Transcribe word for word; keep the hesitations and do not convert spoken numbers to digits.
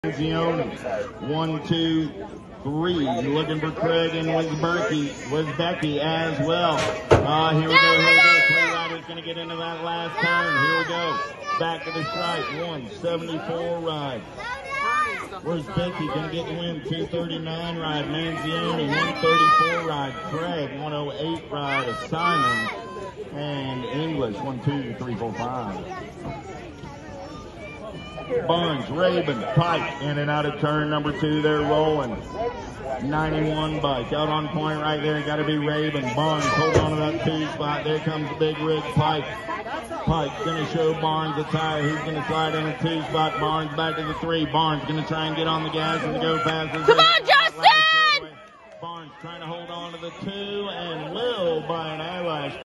Zioni. One, two, three. Looking for Craig and Wizberky, Wizbecky as well. Uh, here we go, here we go. Three riders going to get into that last turn. Here we go. Back to the stripe. one seventy-four ride. Where's Becky? Going to get the win. two thirty-nine ride. Manzioni. one thirty-four ride. Craig. one oh eight ride of Simon. And English. one, two, three, four, five. Barnes, Rabin, Pike, in and out of turn number two. They're rolling. ninety-one bike out on point right there. Got to be Rabin. Barnes, hold on to that two spot. There comes the big rig. Pike. Pike's going to show Barnes the tire. He's going to slide in a two spot. Barnes back to the three. Barnes going to try and get on the gas and go fast. Come on, Justin! Barnes trying to hold on to the two and will by an eyelash.